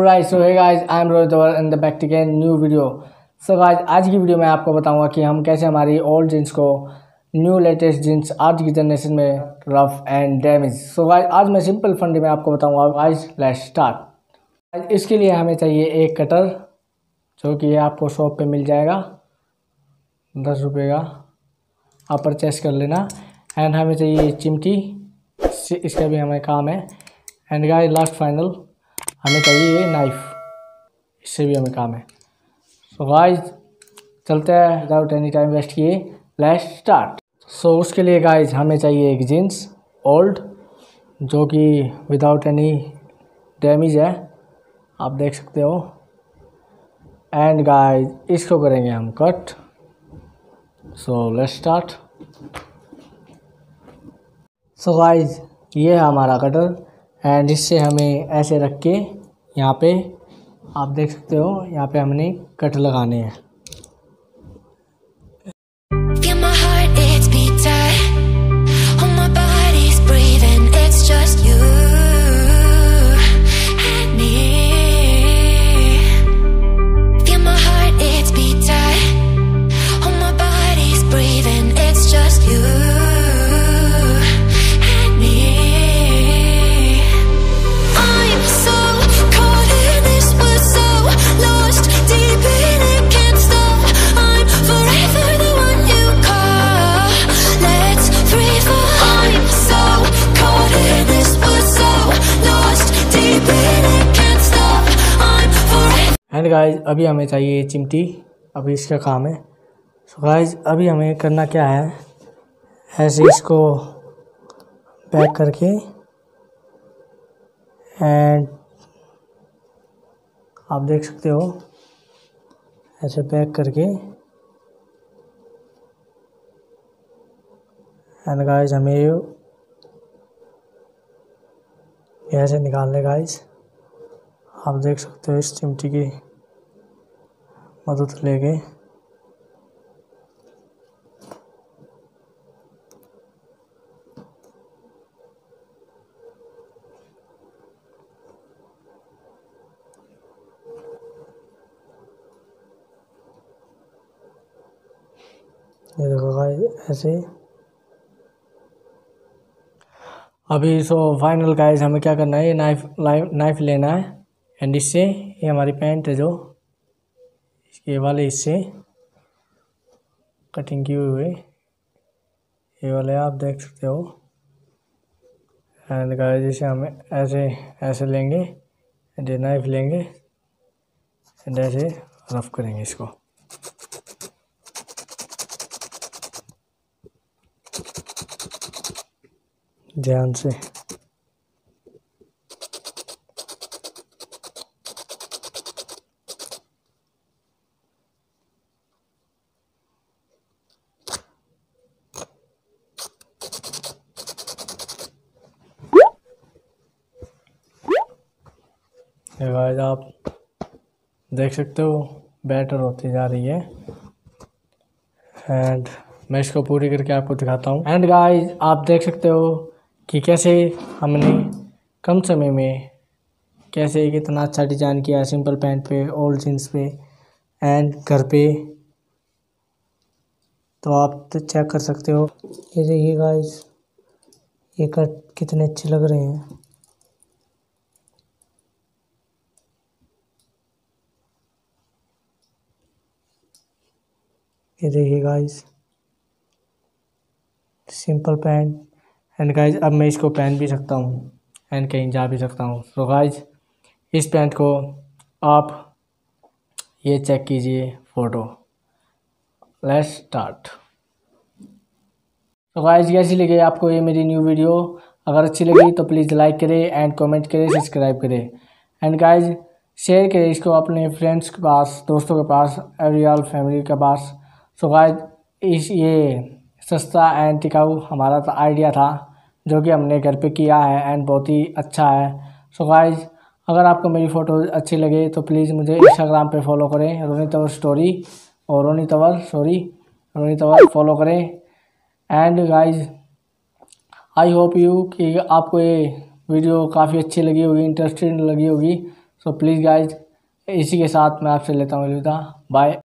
Alright, so hey guys, I'm Rohit Dawar and the back again new video. So guys, आज की video में आपको बताऊंगा कि हम कैसे हमारी ओल्ड जीन्स को न्यू लेटेस्ट जीन्स आज की जनरेशन में rough and damage. So guys, आज मैं सिंपल फंडे में आपको बताऊंगा। Guys let's start. इसके लिए हमें चाहिए एक कटर, जो कि आपको शॉप पे मिल जाएगा 10 रुपये का, आप परचेस कर लेना। एंड हमें चाहिए चिमटी, इसका भी हमें काम है। एंड गाइस लास्ट फाइनल हमें चाहिए ये नाइफ, इससे भी हमें काम है। सो गाइस चलते हैं विदाउट एनी टाइम वेस्ट किए, लेट्स स्टार्ट। सो उसके लिए गाइस हमें चाहिए एक जीन्स ओल्ड, जो कि विदाउट एनी डैमेज है, आप देख सकते हो। एंड गाइस इसको करेंगे हम cut. So let's start. So guys ये है हमारा कटर एंड इससे हमें ऐसे रख के यहाँ पे आप देख सकते हो, यहाँ पे हमने कट लगाने हैं। एंड गाइज अभी हमें चाहिए चिमटी, अभी इसका काम है। सो गाइज अभी हमें करना क्या है, ऐसे इसको पैक करके एंड आप देख सकते हो, ऐसे पैक करके एंड गाइज हमें ऐसे निकालने। गाइज आप देख सकते हो, इस चिमटी की मदद लेके ये देखो गाइस ऐसे। अभी सो फाइनल गाइस हमें क्या करना है, ये नाइफ लेना है एंड इससे ये हमारी पैंट है जो ये वाले हिस्से कटिंग किए हुए ये वाले आप देख सकते हो। एंड गाइस इसे हमें ऐसे लेंगे एंड ये नाइफ लेंगे एंड ऐसे रफ करेंगे इसको। ध्यान से गाइस आप देख सकते हो बेटर होती जा रही है एंड मैं इसको पूरी करके आपको दिखाता हूँ। एंड गाइस आप देख सकते हो कि कैसे हमने कम समय में कैसे एक इतना अच्छा डिज़ाइन किया है सिंपल पैंट पे, ओल्ड जीन्स पे एंड घर पे। तो आप तो चेक कर सकते हो, ये देखिए गाइस ये कट कितने अच्छे लग रहे हैं। ये देखिए guys simple pant and guys अब मैं इसको पहन भी सकता हूँ एंड कहीं जा भी सकता हूँ। तो गाइस इस पैंट को आप ये चेक कीजिए फ़ोटो। Let's start. तो गाइस कैसी लगी आपको ये मेरी न्यू वीडियो? अगर अच्छी लगी तो प्लीज़ लाइक करें एंड कमेंट करें, सब्सक्राइब करें एंड गाइस शेयर करें इसको अपने फ्रेंड्स के पास, दोस्तों के पास, एवरीऑल फैमिली के पास। सो गाइस ये सस्ता एंड टिकाऊ हमारा आइडिया था जो कि हमने घर पे किया है एंड बहुत ही अच्छा है। सो गाइस अगर आपको मेरी फ़ोटो अच्छी लगे तो प्लीज़ मुझे इंस्टाग्राम पे फॉलो करें, रोनी तंवर स्टोरी और रोनी तंवर फॉलो करें। And guys I hope you कि आपको ये वीडियो काफ़ी अच्छी लगी होगी, इंटरेस्टिंग लगी होगी। सो प्लीज़ गाइज इसी के साथ मैं आपसे लेता हूँ अलविदा, बाय।